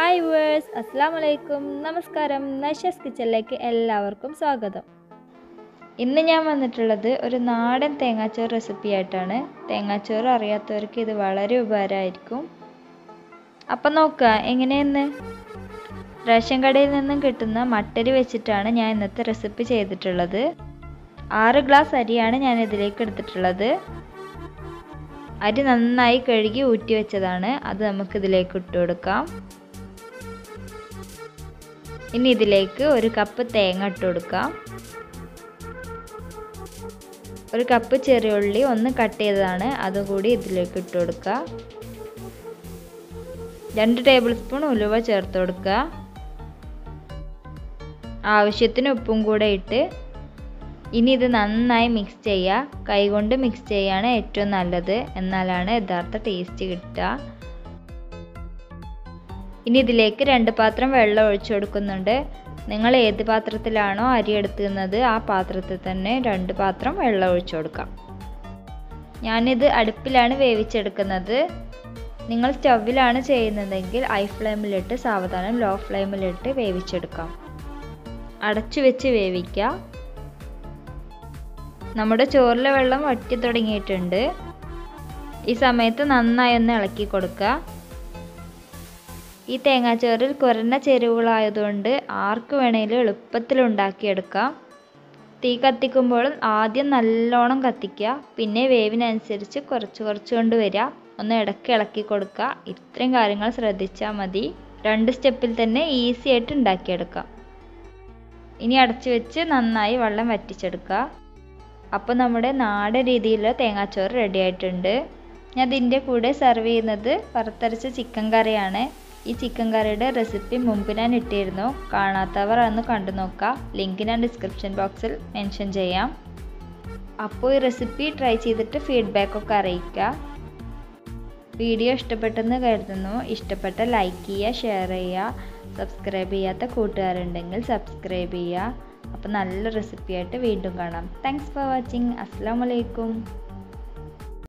Hi verse, അസ്സലാമലൈക്കും, നമസ്കാരം. നൈഷസ് കിച്ചണിലേക്ക് എല്ലാവർക്കും സ്വാഗതം. ഇന്ന് ഞാൻ വന്നിട്ടുള്ളത് ഒരു നാടൻ തേങ്ങാച്ചോറ് റെസിപ്പി ആയിട്ടാണ്. തേങ്ങാച്ചോറ് അറിയാത്തവർക്ക് ഇത് വളരെ ഉപകാരമായിരിക്കും. അപ്പം നോക്കുക എങ്ങനെയെന്ന്. റേഷൻ കടയിൽ നിന്നും കിട്ടുന്ന മട്ടരി വെച്ചിട്ടാണ് ഞാൻ ഇന്നത്തെ റെസിപ്പി ചെയ്തിട്ടുള്ളത്. 6 ഗ്ലാസ് അരിയാണ് ഞാൻ ഇതിലേക്ക് എടുത്തിട്ടുള്ളത്. അരി നന്നായി കഴുകി ഊറ്റി വെച്ചതാണ്. അത് നമുക്കിതിലേക്ക് ഇട്ട് കൊടുക്കാം. ഇനി ഇതിലേക്ക് 1 കപ്പ് തേങ്ങ ഇട്ട് കൊടുക്കാം. 1 കപ്പ് ചെറിയ ഉള്ളി ഒന്ന് കട്ട് ചെയ്തതാണ്, അതുകൂടി ഇതിലേക്ക് ഇട്ട് കൊടുക്കുക. 2 ടേബിൾ സ്പൂൺ ഉലുവ ചേർത്ത് കൊടുക്കുക. ആവശ്യത്തിന് ഉപ്പും കൂടെ ഇട്ട് ഇനി ഇത് നന്നായി മിക്സ് ചെയ്യുക. കൈകൊണ്ട് മിക്സ് ചെയ്യാണ് ഏറ്റവും നല്ലത്, എന്നാലാണ് യഥാർത്ഥ ടേസ്റ്റ് കിട്ടുക. ഇനി ഇതിലേക്ക് 2 പാത്രം വെള്ളം ഒഴിച്ചു കൊടുക്കുന്നുണ്ട്. നിങ്ങൾ ഏത് പാത്രത്തിലാണോ അരി എടുക്കുന്നത് ആ പാത്രത്തിൽ തന്നെ 2 പാത്രം വെള്ളം ഒഴിച്ചു കൊടുക്കാം. ഞാനിത് അടുപ്പിലാണ് വേവിച്ചെടുക്കുന്നത്. നിങ്ങൾ സ്റ്റൗവിലാണ് ചെയ്യുന്നതെങ്കിൽ ഹൈ ഫ്ലെയിമിലിട്ട് സാവധാനം ലോ ഫ്ലെയിമിലിട്ട് വേവിച്ചെടുക്കാം. അടച്ചു വെച്ച് വേവിക്കുക. നമ്മുടെ ചോറിലെ വെള്ളം വറ്റി തുടങ്ങിയിട്ടുണ്ട്. ഈ സമയത്ത് നന്നായി ഒന്ന് ഇളക്കി കൊടുക്കുക. ഈ തേങ്ങാച്ചോറിൽ കുറഞ്ഞ ചേരുവകളായതുകൊണ്ട് ആർക്ക് വേണമെങ്കിലും എളുപ്പത്തിൽ ഉണ്ടാക്കിയെടുക്കാം. തീ കത്തിക്കുമ്പോൾ ആദ്യം നല്ലോണം കത്തിക്കുക, പിന്നെ വേവിനനുസരിച്ച് കുറച്ച് കൊണ്ടുവരിക. ഒന്ന് ഇടയ്ക്ക് ഇളക്കി കൊടുക്കുക. ഇത്രയും കാര്യങ്ങൾ ശ്രദ്ധിച്ചാൽ മതി. 2 സ്റ്റെപ്പിൽ തന്നെ ഈസി ആയിട്ട് ഉണ്ടാക്കിയെടുക്കാം. ഇനി അടച്ചു വെച്ച് നന്നായി വെള്ളം വറ്റിച്ചെടുക്കുക. അപ്പോൾ നമ്മുടെ നാടൻ രീതിയിലുള്ള തേങ്ങാച്ചോറ് റെഡി ആയിട്ടുണ്ട്. ഞാൻ ഇതിൻ്റെ കൂടെ സെർവ് ചെയ്യുന്നത് വറുത്തരച്ച ചിക്കൻ കറിയാണ്. ഈ ചിക്കൻ കറിയുടെ റെസിപ്പി മുമ്പ് ഞാൻ ഇട്ടിരുന്നു. കാണാത്തവർ അതൊന്ന് കണ്ടു നോക്കുക. ലിങ്ക് ഞാൻ ഡിസ്ക്രിപ്ഷൻ ബോക്സിൽ മെൻഷൻ ചെയ്യാം. അപ്പോൾ ഈ റെസിപ്പി ട്രൈ ചെയ്തിട്ട് ഫീഡ്ബാക്കൊക്കെ അറിയിക്കുക. വീഡിയോ ഇഷ്ടപ്പെട്ടെന്ന് കരുതുന്നു. ഇഷ്ടപ്പെട്ട ലൈക്ക് ചെയ്യുക, ഷെയർ ചെയ്യുക. സബ്സ്ക്രൈബ് ചെയ്യാത്ത കൂട്ടുകാരുണ്ടെങ്കിൽ സബ്സ്ക്രൈബ് ചെയ്യുക. അപ്പോൾ നല്ല റെസിപ്പി ആയിട്ട് വീണ്ടും കാണാം. Thanks for watching. അസ്സലാമു അലൈക്കും.